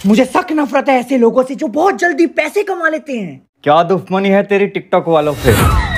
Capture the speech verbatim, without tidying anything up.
मुझे सख्त नफरत है ऐसे लोगों से जो बहुत जल्दी पैसे कमा लेते हैं। क्या दुश्मनी है तेरी टिकटॉक वालों से?